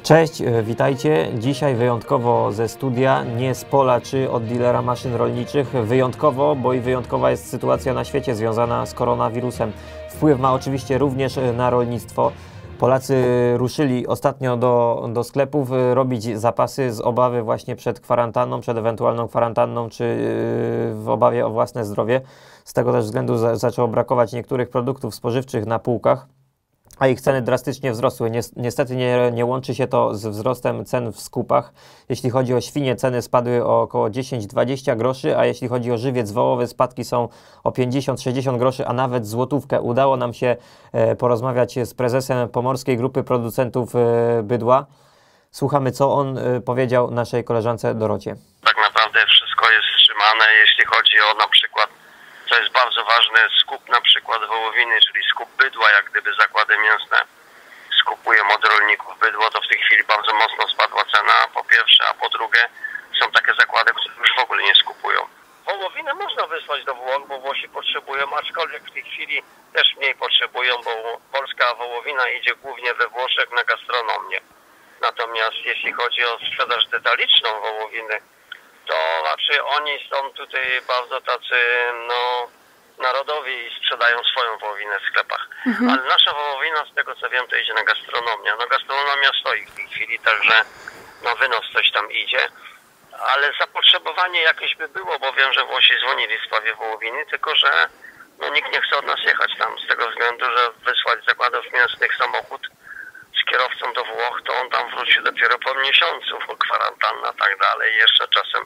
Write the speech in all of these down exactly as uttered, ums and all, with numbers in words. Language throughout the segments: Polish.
Cześć, witajcie. Dzisiaj wyjątkowo ze studia, nie z pola czy od dealera maszyn rolniczych. Wyjątkowo, bo i wyjątkowa jest sytuacja na świecie związana z koronawirusem. Wpływ ma oczywiście również na rolnictwo. Polacy ruszyli ostatnio do, do sklepów robić zapasy z obawy właśnie przed kwarantanną, przed ewentualną kwarantanną, czy w obawie o własne zdrowie. Z tego też względu za, zaczęło brakować niektórych produktów spożywczych na półkach, a ich ceny drastycznie wzrosły. Niestety nie, nie łączy się to z wzrostem cen w skupach. Jeśli chodzi o świnie, ceny spadły o około dziesięć do dwudziestu groszy, a jeśli chodzi o żywiec wołowy, spadki są o pięćdziesiąt do sześćdziesięciu groszy, a nawet złotówkę. Udało nam się porozmawiać z prezesem Pomorskiej Grupy Producentów Bydła. Słuchamy, co on powiedział naszej koleżance Dorocie. Tak naprawdę wszystko jest wstrzymane, jeśli chodzi o na przykład, to jest bardzo ważne, skup na przykład wołowiny, czyli skup bydła, jak gdyby zakłady mięsne skupują od rolników bydło, to w tej chwili bardzo mocno spadła cena, po pierwsze, a po drugie są takie zakłady, które już w ogóle nie skupują. Wołowinę można wysłać do Włoch, bo Włosi potrzebują, aczkolwiek w tej chwili też mniej potrzebują, bo polska wołowina idzie głównie we Włoszech na gastronomię. Natomiast jeśli chodzi o sprzedaż detaliczną wołowiny, to raczej oni są tutaj bardzo tacy, no, narodowi i sprzedają swoją wołowinę w sklepach. Mhm. Ale nasza wołowina, z tego co wiem, to idzie na gastronomię. No gastronomia stoi w tej chwili, także no wynos coś tam idzie. Ale zapotrzebowanie jakieś by było, bo wiem, że Włosi dzwonili w sprawie wołowiny, tylko że no, nikt nie chce od nas jechać tam, z tego względu, że wysłać z zakładów mięsnych samochód z kierowcą do Włoch, to on tam wróci dopiero po miesiącu, kwarantanna, tak dalej. Jeszcze czasem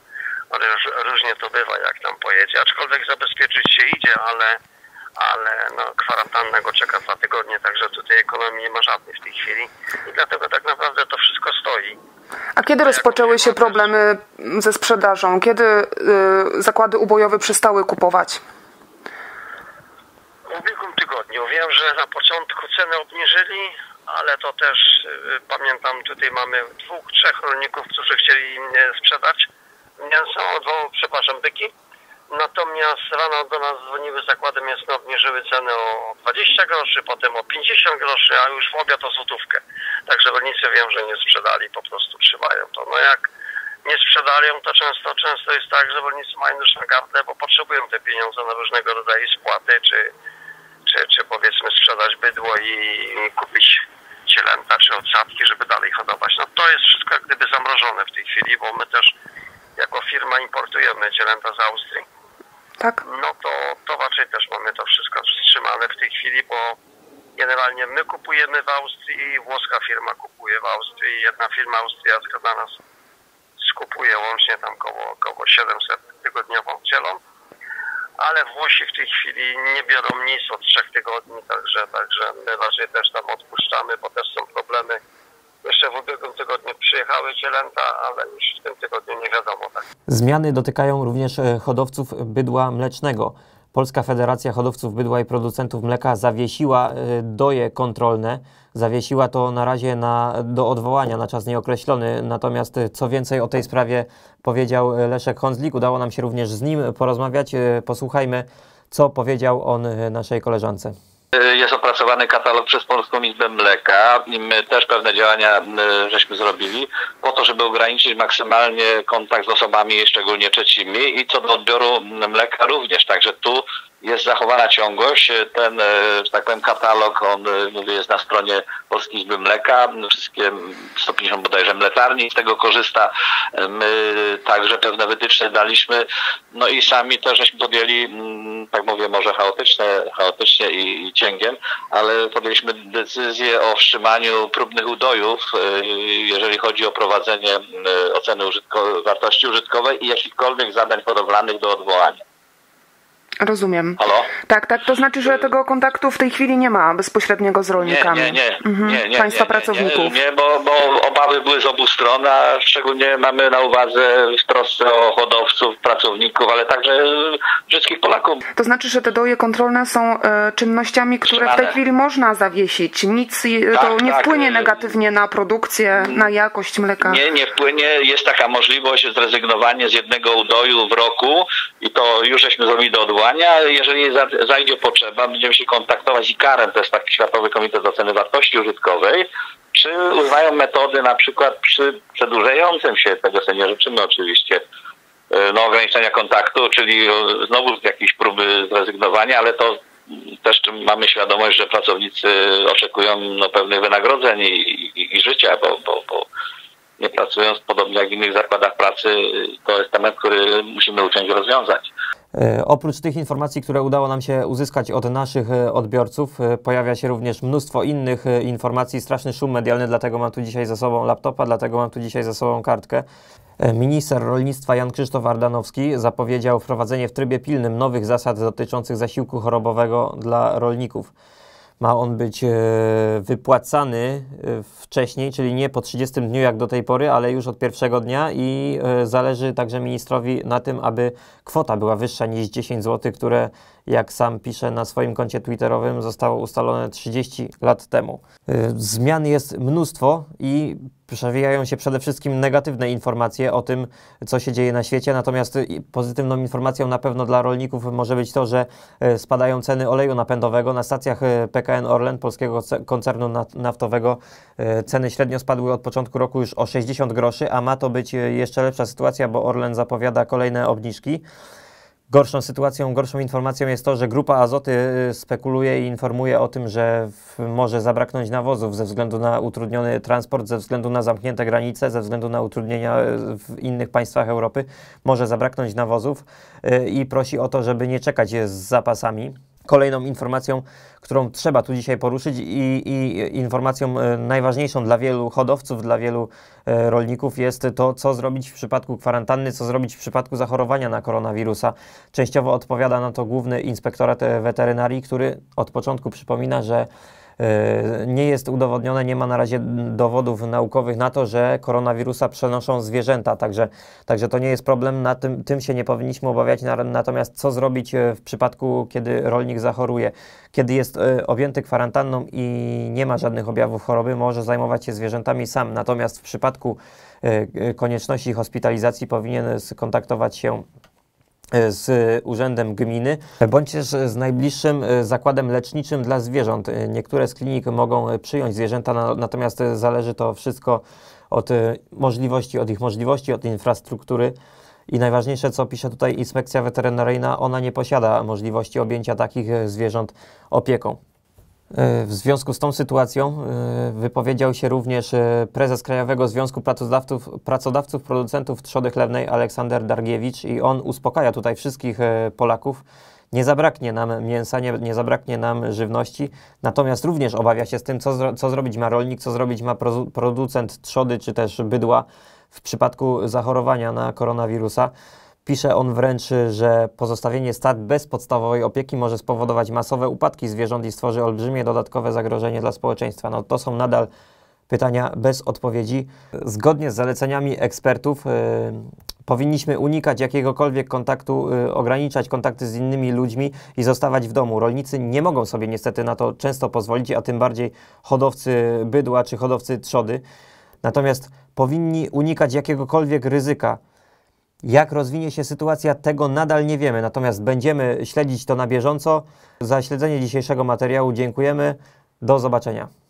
różnie to bywa, jak tam pojedzie. Aczkolwiek zabezpieczyć się idzie, ale, ale no, kwarantanna go czeka dwa tygodnie, także tutaj ekonomii nie ma żadnej w tej chwili. I dlatego tak naprawdę to wszystko stoi. A kiedy a rozpoczęły się problemy ze sprzedażą? Kiedy y, zakłady ubojowe przestały kupować? W ubiegłym tygodniu. Wiem, że na początku ceny obniżyli, ale to też y, pamiętam, tutaj mamy dwóch, trzech rolników, którzy chcieli sprzedać mięso, o, przepraszam, byki. Natomiast rano do nas dzwoniły zakłady mięsne, obniżyły ceny o dwadzieścia groszy, potem o pięćdziesiąt groszy, a już w obiad o złotówkę. Także rolnicy wiem, że nie sprzedali, po prostu trzymają to. No jak nie sprzedają, to często, często jest tak, że rolnicy mają już na gardle, bo potrzebują te pieniądze na różnego rodzaju spłaty, czy, czy, czy powiedzmy sprzedać bydło i, i kupić cielęta, czy odsadki, żeby dalej hodować. No to jest wszystko jak gdyby zamrożone w tej chwili, bo my też jako firma importujemy cielęta z Austrii. Tak. No to, to raczej też mamy to wszystko wstrzymane w tej chwili, bo generalnie my kupujemy w Austrii i włoska firma kupuje w Austrii. Jedna firma austriacka dla nas skupuje łącznie tam koło, koło siedemset tygodniową cielą, ale Włosi w tej chwili nie biorą nic od trzech tygodni, także, także my raczej też tam odpuszczamy, bo też są problemy. Jeszcze w ubiegłym tygodniu przyjechały cielęta, ale już w tym tygodniu nie wiadomo. Tak. Zmiany dotykają również hodowców bydła mlecznego. Polska Federacja Hodowców Bydła i Producentów Mleka zawiesiła doje kontrolne. Zawiesiła to na razie na, do odwołania na czas nieokreślony. Natomiast co więcej o tej sprawie powiedział Leszek Honzlik. Udało nam się również z nim porozmawiać. Posłuchajmy, co powiedział on naszej koleżance. Jest opracowany katalog przez Polską Izbę Mleka i my też pewne działania żeśmy zrobili po to, żeby ograniczyć maksymalnie kontakt z osobami szczególnie trzecimi i co do odbioru mleka również. Także tu jest zachowana ciągłość. Ten, że tak powiem, katalog, on mówię, jest na stronie Polskiej Izby Mleka. Wszystkie sto pięćdziesiąt bodajże mleczarni z tego korzysta. My także pewne wytyczne daliśmy. No i sami też żeśmy podjęli, tak mówię, może chaotyczne, chaotycznie i, i cięgiem, ale podjęliśmy decyzję o wstrzymaniu próbnych udojów, jeżeli chodzi o prowadzenie oceny użytko- wartości użytkowej i jakichkolwiek zadań hodowlanych do odwołania. Rozumiem. Halo? Tak, tak, to znaczy, że tego kontaktu w tej chwili nie ma bezpośredniego z rolnikami. Nie, nie, nie. Mhm. nie, nie Państwa nie, pracowników. Nie, nie bo, bo obawy były z obu stron, a szczególnie mamy na uwadze w trosce o hodowców, pracowników, ale także wszystkich Polaków. To znaczy, że te doje kontrolne są e, czynnościami, które Trzymane. w tej chwili można zawiesić. Nic tak, to nie tak. wpłynie negatywnie na produkcję, na jakość mleka. Nie, nie wpłynie. Jest taka możliwość zrezygnowania z jednego udoju w roku i to już żeśmy zrobili do odwołania. działania. Jeżeli zajdzie potrzeba, będziemy się kontaktować z I C A R-em, to jest taki Światowy Komitet Oceny Wartości Użytkowej, czy używają metody na przykład przy przedłużającym się, tego sobie nie życzymy oczywiście, no, ograniczenia kontaktu, czyli znowu jakieś próby zrezygnowania, ale to też mamy świadomość, że pracownicy oczekują no, pewnych wynagrodzeń i, i, i życia, bo, bo, bo nie pracując podobnie jak w innych zakładach pracy, to jest temat, który musimy uciąć rozwiązać. Oprócz tych informacji, które udało nam się uzyskać od naszych odbiorców, pojawia się również mnóstwo innych informacji, straszny szum medialny, dlatego mam tu dzisiaj ze sobą laptopa, dlatego mam tu dzisiaj ze sobą kartkę. Minister rolnictwa Jan Krzysztof Ardanowski zapowiedział wprowadzenie w trybie pilnym nowych zasad dotyczących zasiłku chorobowego dla rolników. Ma on być wypłacany wcześniej, czyli nie po trzydziestym dniu jak do tej pory, ale już od pierwszego dnia i zależy także ministrowi na tym, aby kwota była wyższa niż dziesięć złotych, które, jak sam pisze na swoim koncie twitterowym, zostało ustalone trzydzieści lat temu. Zmian jest mnóstwo i przewijają się przede wszystkim negatywne informacje o tym, co się dzieje na świecie, natomiast pozytywną informacją na pewno dla rolników może być to, że spadają ceny oleju napędowego. Na stacjach P K N Orlen, polskiego koncernu naftowego, ceny średnio spadły od początku roku już o sześćdziesiąt groszy, a ma to być jeszcze lepsza sytuacja, bo Orlen zapowiada kolejne obniżki. Gorszą sytuacją, gorszą informacją jest to, że Grupa Azoty spekuluje i informuje o tym, że może zabraknąć nawozów ze względu na utrudniony transport, ze względu na zamknięte granice, ze względu na utrudnienia w innych państwach Europy. Może zabraknąć nawozów i prosi o to, żeby nie czekać z zapasami. Kolejną informacją, którą trzeba tu dzisiaj poruszyć i, i informacją najważniejszą dla wielu hodowców, dla wielu rolników jest to, co zrobić w przypadku kwarantanny, co zrobić w przypadku zachorowania na koronawirusa. Częściowo odpowiada na to Główny Inspektorat Weterynarii, który od początku przypomina, że nie jest udowodnione, nie ma na razie dowodów naukowych na to, że koronawirusa przenoszą zwierzęta, także, także to nie jest problem, na tym, tym się nie powinniśmy obawiać, natomiast co zrobić w przypadku, kiedy rolnik zachoruje? Kiedy jest objęty kwarantanną i nie ma żadnych objawów choroby, może zajmować się zwierzętami sam, natomiast w przypadku konieczności hospitalizacji powinien skontaktować się z urzędem gminy, bądź też z najbliższym zakładem leczniczym dla zwierząt. Niektóre z klinik mogą przyjąć zwierzęta, natomiast zależy to wszystko od możliwości, od ich możliwości, od infrastruktury. I najważniejsze, co pisze tutaj Inspekcja Weterynaryjna, ona nie posiada możliwości objęcia takich zwierząt opieką. W związku z tą sytuacją wypowiedział się również prezes Krajowego Związku Pracodawców, Pracodawców Producentów Trzody Chlewnej Aleksander Dargiewicz i on uspokaja tutaj wszystkich Polaków. Nie zabraknie nam mięsa, nie, nie zabraknie nam żywności, natomiast również obawia się z tym, co, zro, co zrobić ma rolnik, co zrobić ma pro, producent trzody czy też bydła w przypadku zachorowania na koronawirusa. Pisze on wręcz, że pozostawienie stad bez podstawowej opieki może spowodować masowe upadki zwierząt i stworzy olbrzymie dodatkowe zagrożenie dla społeczeństwa. No, to są nadal pytania bez odpowiedzi. Zgodnie z zaleceniami ekspertów yy, powinniśmy unikać jakiegokolwiek kontaktu, yy, ograniczać kontakty z innymi ludźmi i zostawać w domu. Rolnicy nie mogą sobie niestety na to często pozwolić, a tym bardziej hodowcy bydła czy hodowcy trzody. Natomiast powinni unikać jakiegokolwiek ryzyka. Jak rozwinie się sytuacja, tego nadal nie wiemy, natomiast będziemy śledzić to na bieżąco. Za śledzenie dzisiejszego materiału dziękujemy. Do zobaczenia.